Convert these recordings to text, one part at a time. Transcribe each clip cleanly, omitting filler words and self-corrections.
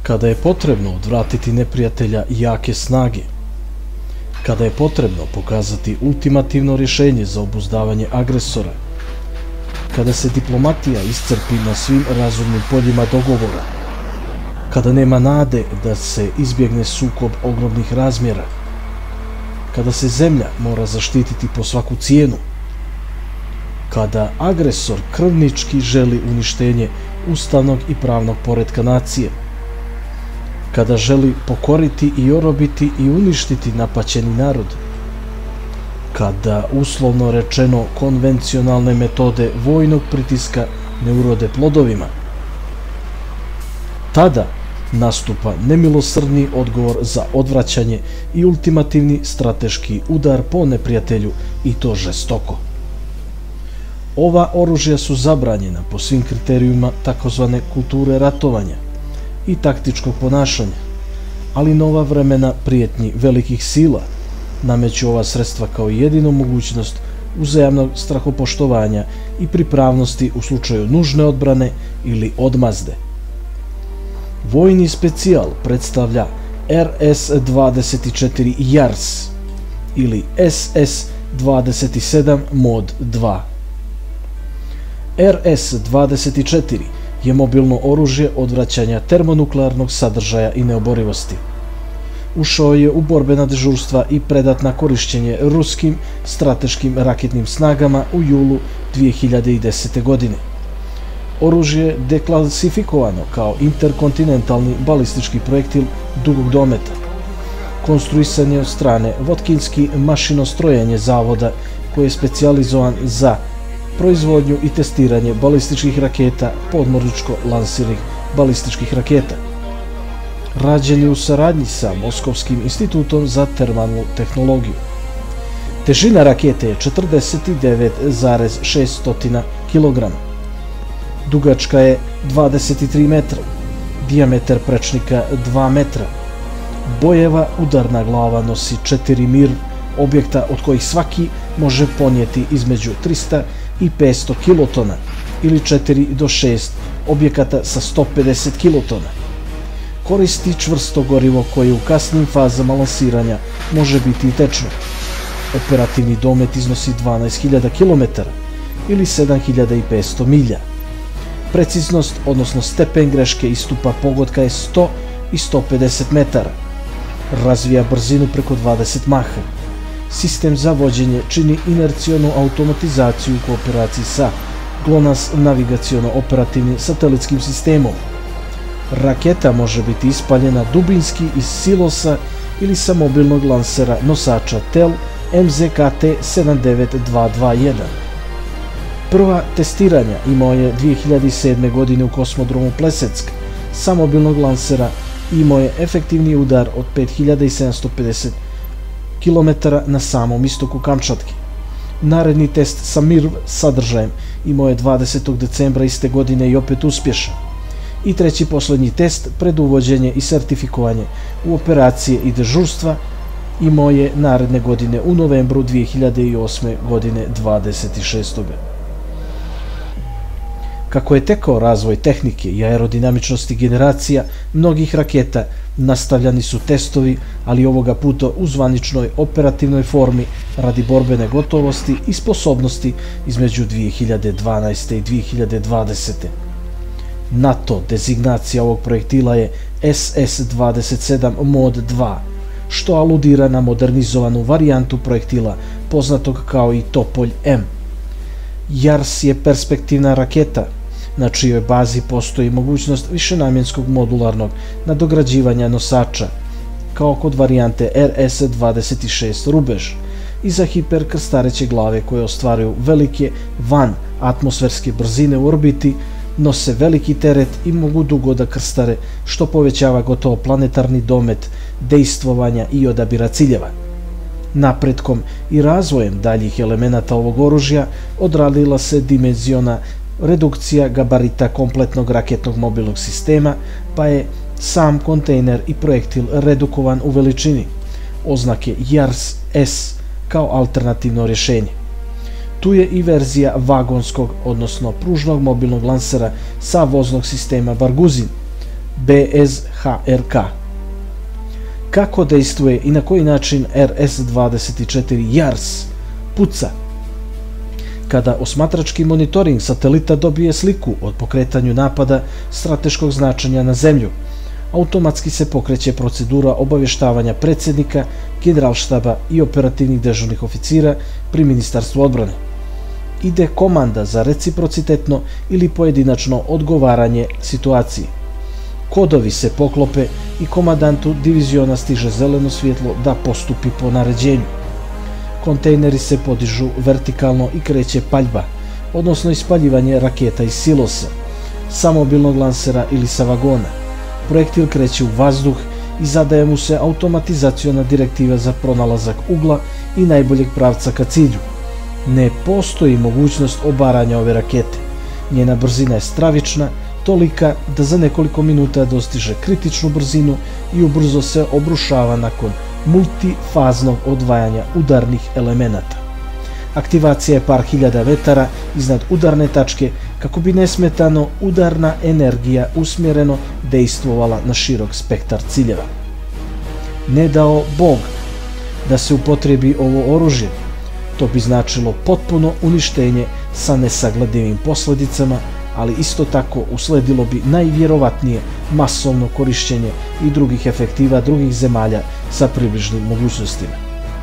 kada je potrebno odvratiti neprijatelja jake snage, kada je potrebno pokazati ultimativno rješenje za obuzdavanje agresora, kada se diplomatija iscrpi na svim razumnim poljima dogovora, kada nema nade da se izbjegne sukob ogromnih razmjera, kada se zemlja mora zaštititi po svaku cijenu, kada agresor krvnički želi uništenje ustavnog i pravnog poretka nacije, kada želi pokoriti i orobiti i uništiti napaćeni narod, kada, uslovno rečeno, konvencionalne metode vojnog pritiska ne urode plodovima, tada nastupa nemilosrdni odgovor za odvraćanje i ultimativni strateški udar po neprijatelju, i to žestoko. Ova oružja su zabranjena po svim kriterijima takozvane kulture ratovanja i taktičkog ponašanja, ali nova vremena prijetnji velikih sila nameću ova sredstva kao jedinu mogućnost uzajamnog strahopoštovanja i pripravnosti u slučaju nužne odbrane ili odmazde. Vojni specijal predstavlja RS-24 JARS ili SS-27 Mod 2. RS-24 je mobilno oružje odvraćanja termonuklearnog sadržaja i neoborivosti. Ušao je u borbena dežurstva i predat na korišćenje ruskim strateškim raketnim snagama u julu 2010. godine. Oružje je deklasifikovano kao interkontinentalni balistički projektil dugog dometa. Konstruisan je od strane Votkinski mašinostrojenje zavoda koji je specijalizovan za proizvodnju i testiranje balističkih raketa, podmorničko-lansirnih balističkih raketa. Rađen je u saradnji sa Moskovskim institutom za termalnu tehnologiju. Težina rakete je 49,600 kg. Dugačka je 23 metra, dijametar prečnika 2 metra. Bojeva udarna glava nosi 4 MIR objekta, od kojih svaki može ponijeti između 300 i 500 kilotona ili 4 do 6 objekata sa 150 kilotona. Koristi čvrsto gorivo koje u kasnim fazama lansiranja može biti i tečno. Operativni domet iznosi 12.000 km ili 7.500 milja. Preciznost, odnosno stepen greške istupa pogotka je 100 i 150 metara. Razvija brzinu preko 20 maha. Sistem za vođenje čini inercionu automatizaciju u kooperaciji sa GLONASS navigaciono-operativnim satelitskim sistemom. Raketa može biti ispaljena dubinski iz silosa ili sa mobilnog lansera nosača TEL MZKT-79221. Prva testiranja imao je 2007. godine u kosmodromu Plesetsk sa mobilnog lansera i imao je efektivni udar od 5750 km na samom istoku Kamčatke. Naredni test sa MIR sadržajem imao je 20. decembra iste godine i opet uspješan. I treći posljednji test pred uvođenje i sertifikovanje u operacije i dežurstva imao je naredne godine u novembru 2008. godine 26. Kako je tekao razvoj tehnike i aerodinamičnosti generacija mnogih raketa, nastavljani su testovi, ali ovoga puta u zvaničnoj operativnoj formi radi borbene gotovosti i sposobnosti između 2012. i 2020. NATO dezignacija ovog projektila je SS-27 Mod 2, što aludira na modernizovanu varijantu projektila poznatog kao i Topolj M. JARS je perspektivna raketa na čijoj bazi postoji mogućnost višenamjenskog modularnog nadograđivanja nosača, kao kod varijante RS-26 Rubež, i za hiperkrstareće glave koje ostvaruju velike van atmosferske brzine u orbiti, nose veliki teret i mogu dugo da krstare, što povećava gotovo planetarni domet dejstvovanja i odabira ciljeva. Napretkom i razvojem daljih elemenata ovog oružja odradila se dimenziona redukcija gabarita kompletnog raketnog mobilnog sistema, pa je sam kontejner i projektil redukovan u veličini. Oznake JARS-S kao alternativno rješenje. Tu je i verzija vagonskog, odnosno pružnog mobilnog lansera sa voznog sistema Barguzin, BSHRK. Kako dejstvuje i na koji način RS-24 JARS puca? Kada osmatrački monitoring satelita dobije sliku o pokretanju napada strateškog značenja na zemlju, automatski se pokreće procedura obavještavanja predsjednika, generalštaba i operativnih dežurnih oficira pri Ministarstvu odbrane. Ide komanda za reciprocitetno ili pojedinačno odgovaranje situaciji. Kodovi se poklope i komandantu diviziona stiže zeleno svjetlo da postupi po naređenju. Kontejneri se podižu vertikalno i kreće paljba, odnosno ispaljivanje raketa iz silosa, samobilnog lansera ili sa vagona. Projektil kreće u vazduh i zadaje mu se automatizaciona direktiva za pronalazak ugla i najboljeg pravca ka cilju. Ne postoji mogućnost obaranja ove rakete. Njena brzina je stravična, tolika da za nekoliko minuta dostiže kritičnu brzinu i ubrzo se obrušava nakon multifaznog odvajanja udarnih elemenata. Aktivacija je par hiljada metara iznad udarne tačke kako bi nesmetano udarna energija usmjereno dejstvovala na širok spektar ciljeva. Ne dao Bog da se upotrebi ovo oružje, to bi značilo potpuno uništenje sa nesagledivim posljedicama, ali isto tako usledilo bi najvjerovatnije masovno korišćenje i drugih efektiva drugih zemalja sa približnim mogućnostima.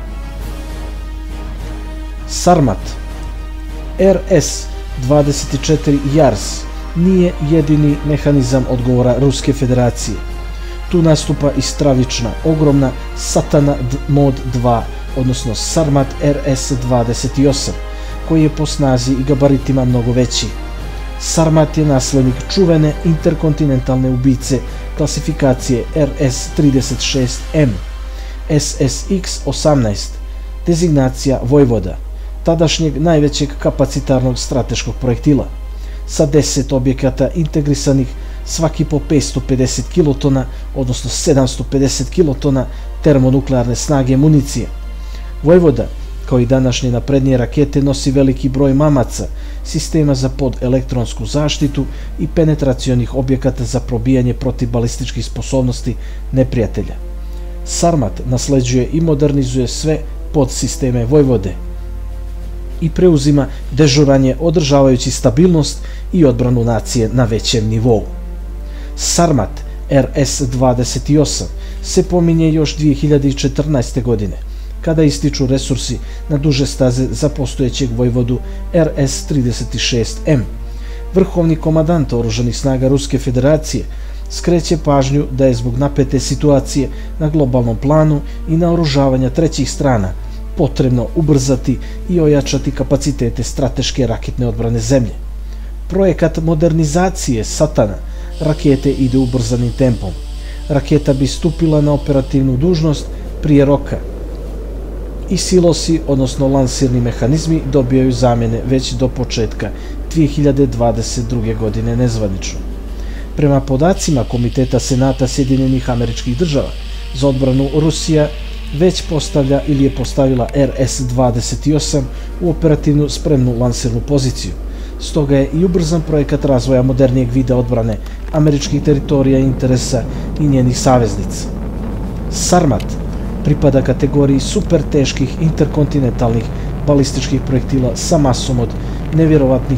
Sarmat RS-24 JARS nije jedini mehanizam odgovora Ruske federacije. Tu nastupa i stravična, ogromna Satana Mod 2, odnosno Sarmat RS-28, koji je po snazi i gabaritima mnogo veći. Sarmat je naslednik čuvene interkontinentalne ubice klasifikacije RS-36M, SSX-18, dezignacija Vojvoda, tadašnjeg najvećeg kapacitarnog strateškog projektila, sa 10 objekata integrisanih svaki po 550 kilotona, odnosno 750 kilotona termonuklearne snage municije. Vojvoda, kao i današnje naprednije rakete, nosi veliki broj mamaca, sistema za podelektronsku zaštitu i penetracionih objekata za probijanje protibalističkih sposobnosti neprijatelja. Sarmat nasleđuje i modernizuje sve podsisteme Vojvode i preuzima dežuranje održavajući stabilnost i odbranu nacije na većem nivou. Sarmat RS-28 se pominje još 2014. godine, kada ističu resursi na duže staze za postojećeg Vojvodu RS-36M. Vrhovni komandant oružanih snaga Ruske federacije skreće pažnju da je zbog napete situacije na globalnom planu i naoružavanja trećih strana potrebno ubrzati i ojačati kapacitete strateške raketne odbrane zemlje. Projekat modernizacije Satana rakete ide ubrzanim tempom. Raketa bi stupila na operativnu dužnost prije roka i silosi, odnosno lansirni mehanizmi, dobijaju zamjene već do početka 2022. godine nezvanično. Prema podacima Komiteta Senata Sjedinjenih Američkih Država za odbranu, Rusija već postavlja ili je postavila RS-28 u operativnu spremnu lansirnu poziciju. Stoga je i ubrzan projekat razvoja modernijeg vida odbrane američkih teritorija i interesa i njenih saveznica. Sarmat pripada kategoriji super teških interkontinentalnih balističkih projektila sa masom od nevjerovatnih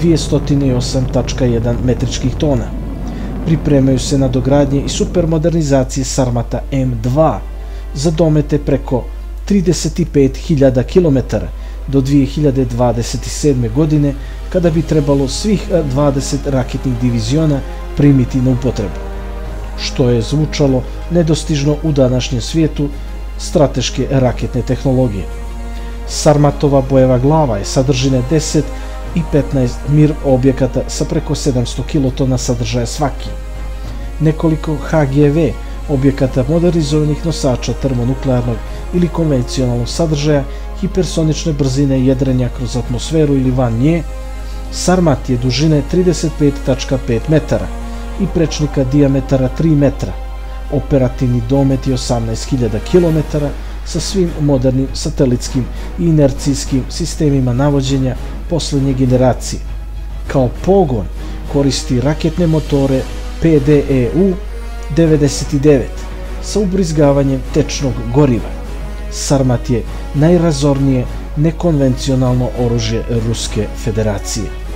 208,1 metričkih tona. Pripremaju se nadogradnje i supermodernizacije Sarmata M2 za domete preko 35.000 km do 2027. godine, kada bi trebalo svih 20 raketnih diviziona primiti na upotrebu, što je zvučalo nedostižno u današnjem svijetu strateške raketne tehnologije. Sarmatova bojeva glava je sadržine 10 i 15 mir objekata sa preko 700 kilotona sadržaja svaki. Nekoliko HGV objekata modernizovanih nosača termonuklearnog ili konvencionalnog sadržaja, hipersonične brzine jedrenja kroz atmosferu ili van nje. Sarmat je dužine 35,5 metara i prečnika dijametara 3 metra. Operativni domet je 18.000 km sa svim modernim satelitskim i inercijskim sistemima navođenja posljednje generacije. Kao pogon koristi raketne motore PDEU-99 sa ubrizgavanjem tečnog goriva. Sarmat je najrazornije nekonvencionalno oružje Ruske federacije.